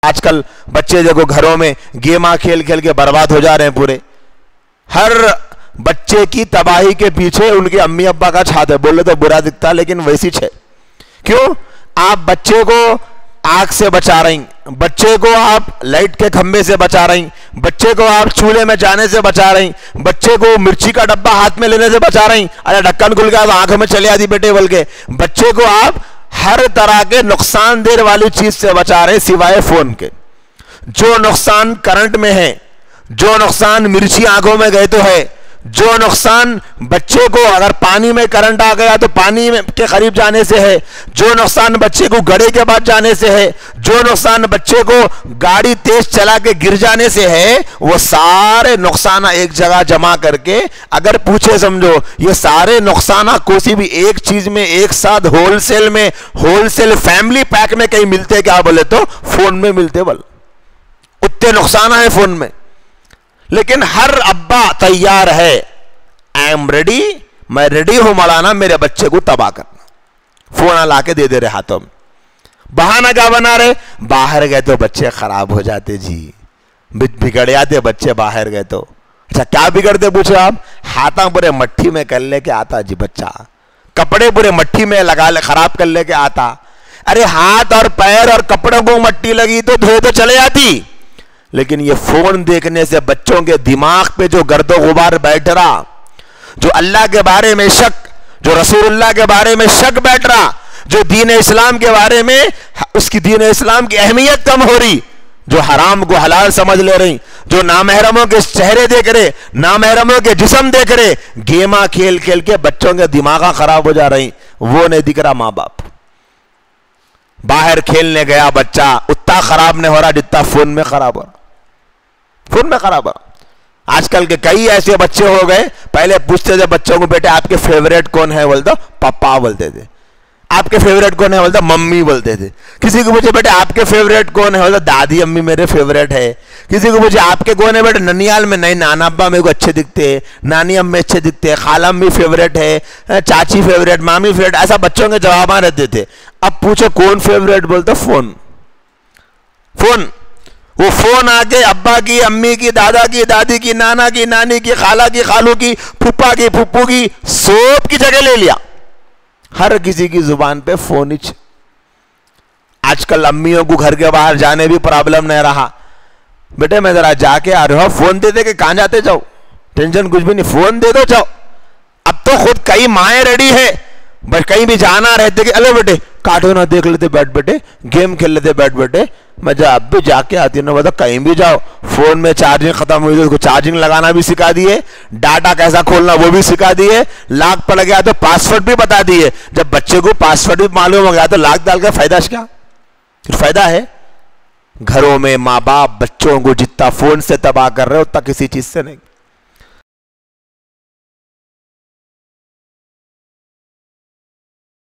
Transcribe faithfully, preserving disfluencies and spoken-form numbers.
آج کل بچے دیکھو گھروں میں گیما کھیل کھیل کے برباد ہو جا رہے ہیں پورے. ہر بچے کی تباہی کے پیچھے ان کے امی ابا کا چھات ہے. بولے تو برا دکھتا لیکن ویسی چھے. کیوں؟ آپ بچے کو آگ سے بچا رہی, بچے کو آپ لائٹ کے کھمبے سے بچا رہی, بچے کو آپ چولہے میں جانے سے بچا رہی, بچے کو مرچی کا ڈبہ ہاتھ میں لینے سے بچا رہی, ارے ڈھکن کھل گیا تو آنکھوں میں چلے آتی بیٹے بول کے. بچے کو آپ ہر طرح کے نقصان دہ والی چیز سے بچا رہے سوائے فون کے. جو نقصان کرنٹ میں ہے, جو نقصان مرچی آنکھوں میں گئے تو ہے, جو نقصان بچے کو اگر پانی میں کرنٹ آ گیا تو پانی کے قریب جانے سے ہے, جو نقصان بچے کو گڑھے کے بعد جانے سے ہے, جو نقصان بچے کو گاڑی تیز چلا کے گر جانے سے ہے, وہ سارے نقصان ایک جگہ جمع کر کے اگر پوچھے سمجھو یہ سارے نقصان کوئی بھی ایک چیز میں ایک ساتھ ہول سیل میں ہول سیل فیملی پیک میں کہیں ملتے کیا بولے تو فون میں ملتے. بول اتنے نقصان ہیں فون میں. لیکن ہر ابا تیار ہے, آئی ایم ریڈی, میں ریڈی ہوں مولانا میرے بچے کو تباہ کرنا. فون لا کے دے دے رہے ہاتھوں میں. بہانہ کیا بنا رہے؟ باہر گئے تو بچے خراب ہو جاتے جی, بگڑ جاتے بچے باہر گئے تو. اچھا کیا بگڑتے پوچھو آپ؟ ہاتھاں پورے مٹھی میں کر لے کے آتا جی بچہ, کپڑے پورے مٹھی میں لگا لے خراب کر لے کے آتا. ارے ہاتھ اور پیر اور کپڑوں کو مٹی لگی تو دھوئے تو چلے جاتی, لیکن یہ فون دیکھنے سے بچوں کے دماغ پہ جو گرد و غبار بیٹھ رہا, جو اللہ کے بارے میں شک, جو رسول اللہ کے بارے میں شک بیٹھ رہا, جو دین اسلام کے بارے میں اس کی دین اسلام کی اہمیت کم ہو رہی, جو حرام کو حلال سمجھ لے رہی, جو نامحرموں کے چہرے دیکھ رہے, نامحرموں کے جسم دیکھ رہے, گیما کھیل کھیل کے بچوں کے دماغاں خراب ہو جا رہی, وہ نہیں دکھ رہا ماں باپ. باہر کھیلنے گیا بچہ اتنا خراب نہیں ہو رہا جتنا فون میں خراب ہو رہا, فون میں خراب ہو رہا. آج کل کے کئی ایسے بچے ہو گئے, پہلے پوچھتے تھے بچوں کو بیٹے آپ کے فیوریٹ کون ہے, بولتا پپا بولتے تھے. آپ کے فیوریٹ کون ہے, بولتا ممی بولتے تھے. کسی کو پوچھے بیٹے آپ کے فیوریٹ کون ہے, بولتا دادی امی میرے فیوریٹ ہے. کسی کو پوچھے آپ کے کون ہے بیٹے, ننیال میں نہیں نانا ابا میرے کو اچھے دکھتے ہیں, نانی امی اچھے دکھتے ہیں, خالہ امی فیوریٹ ہے, چاچی فیوریٹ, مامی فیوریٹ. ایسا بچوں کے جواب رہتے تھے. اب پوچھو کون فیوریٹ, بولتا فون. فون وہ فون آ کے ابا کی, امی کی, دادا کی, دادی کی, نانا کی, نانی کی, خالہ کی, خالو کی, پھپھا کی, پھپھو کی, سب کی جگہ لے لیا. ہر کسی کی زبان پہ فون ہی. آج کل امیوں کو گھر کے باہر جانے بھی پرابلم نہیں رہا. بیٹے میں ذرا جا کے آ رہا ہوں, فون دے دے کہ کہاں جاتے جاؤ, ٹینشن کچھ بھی نہیں, فون دے دو جاؤ. اب تو خود کئی مائیں ریڈی ہے, بس کہیں بھی جانا رہتے کہ الو بیٹے کارٹون دیکھ لیتے بیٹھ بیٹھے, گیم کھیل لیتے بیٹھ بیٹھے. میں جب بھی جا کے آتی ہوں بتا کہیں بھی جاؤ, فون میں چارجنگ ختم ہوئی تو اس کو چارجنگ لگانا بھی سکھا دیے, ڈاٹا کیسا کھولنا وہ بھی سکھا دیے, لاک پڑ گیا تو پاسورڈ بھی بتا دیے. جب بچے کو پاسورڈ بھی معلوم ہو گیا تو لاک ڈال کا فائدہ کیا, فائدہ ہے؟ گھروں میں ماں باپ بچوں کو جتنا فون سے تباہ کر رہے اتنا کسی چیز سے نہیں.